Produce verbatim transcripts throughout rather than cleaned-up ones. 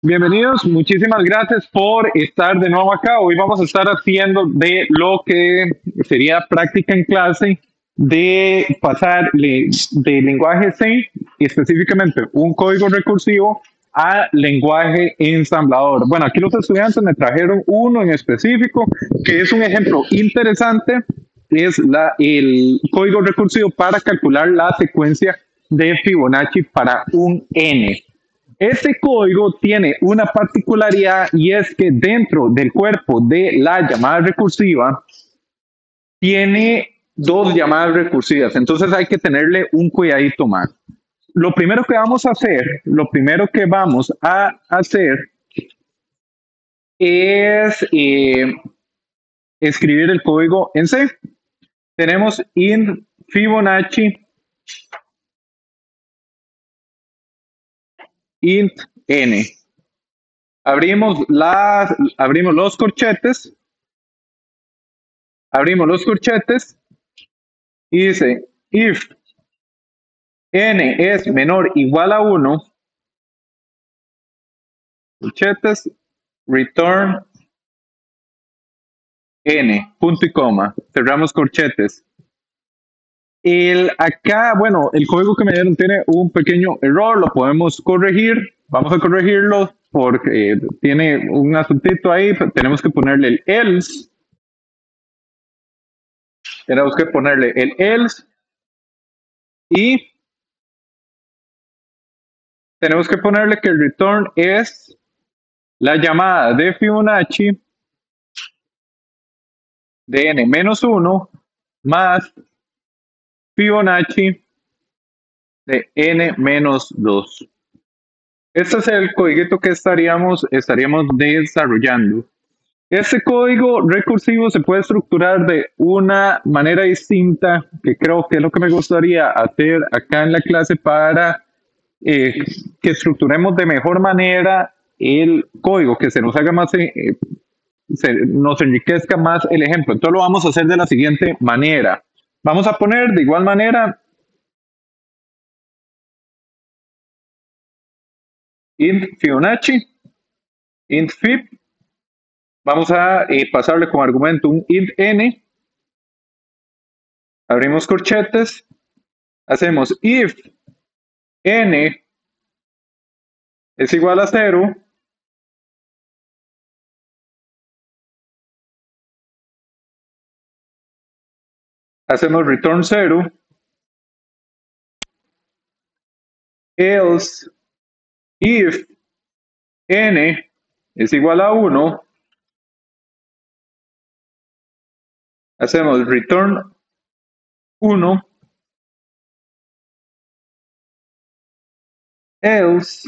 Bienvenidos, muchísimas gracias por estar de nuevo acá. Hoy vamos a estar haciendo de lo que sería práctica en clase de pasar le- de lenguaje C, específicamente un código recursivo, a lenguaje ensamblador. Bueno, aquí los estudiantes me trajeron uno en específico que es un ejemplo interesante. Es la, el código recursivo para calcular la secuencia de Fibonacci para un n. Este código tiene una particularidad y es que dentro del cuerpo de la llamada recursiva tiene dos llamadas recursivas, entonces hay que tenerle un cuidadito más. Lo primero que vamos a hacer, lo primero que vamos a hacer es eh, escribir el código en C. Tenemos int Fibonacci int n. Abrimos, las, abrimos los corchetes, abrimos los corchetes y dice if n es menor o igual a uno, corchetes, return n, punto y coma, cerramos corchetes. El acá, bueno, el código que me dieron tiene un pequeño error, lo podemos corregir, vamos a corregirlo porque eh, tiene un asuntito ahí, tenemos que ponerle el else, tenemos que ponerle el else y tenemos que ponerle que el return es la llamada de Fibonacci de n menos uno más Fibonacci de n menos dos. Este es el código que estaríamos, estaríamos desarrollando. Este código recursivo se puede estructurar de una manera distinta, que creo que es lo que me gustaría hacer acá en la clase para eh, que estructuremos de mejor manera el código, que se nos haga más, eh, se nos enriquezca más el ejemplo. Entonces lo vamos a hacer de la siguiente manera. Vamos a poner de igual manera int Fibonacci, int Fib, vamos a eh, pasarle como argumento un int n, abrimos corchetes, hacemos if n es igual a cero, hacemos return cero, else if n es igual a uno, hacemos return uno, else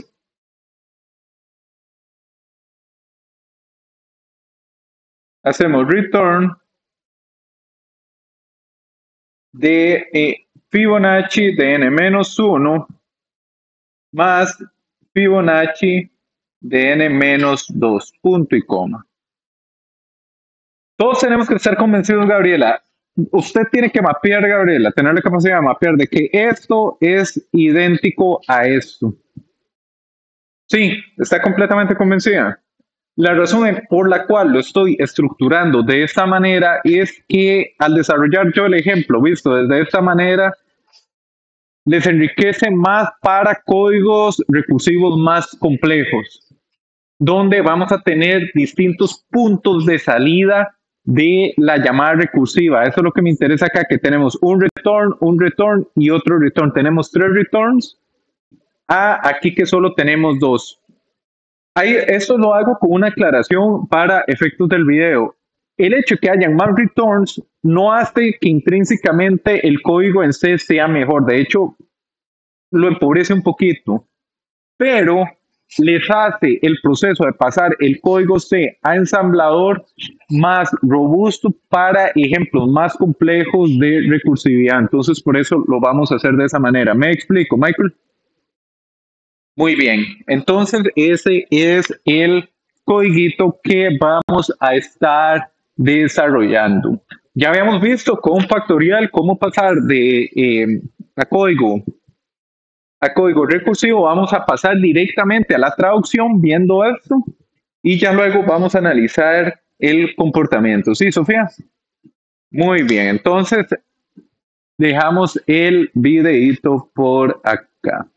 hacemos return de eh, Fibonacci de n menos uno más Fibonacci de n menos dos, punto y coma. Todos tenemos que estar convencidos, Gabriela. Usted tiene que mapear, Gabriela, tener la capacidad de mapear de que esto es idéntico a esto. Sí, está completamente convencida. La razón por la cual lo estoy estructurando de esta manera es que al desarrollar yo el ejemplo visto desde esta manera, les enriquece más para códigos recursivos más complejos, donde vamos a tener distintos puntos de salida de la llamada recursiva. Eso es lo que me interesa acá, que tenemos un return, un return y otro return. Tenemos tres returns. Ah, aquí que solo tenemos dos. Ahí, esto lo hago con una aclaración para efectos del video. El hecho de que hayan más returns no hace que intrínsecamente el código en C sea mejor. De hecho, lo empobrece un poquito, pero les hace el proceso de pasar el código C a ensamblador más robusto para ejemplos más complejos de recursividad. Entonces, por eso lo vamos a hacer de esa manera. ¿Me explico, Michael? Muy bien. Entonces, ese es el código que vamos a estar desarrollando. Ya habíamos visto con factorial cómo pasar de eh, a código a código recursivo, vamos a pasar directamente a la traducción viendo esto y ya luego vamos a analizar el comportamiento. ¿Sí, Sofía? Muy bien, entonces dejamos el videito por acá.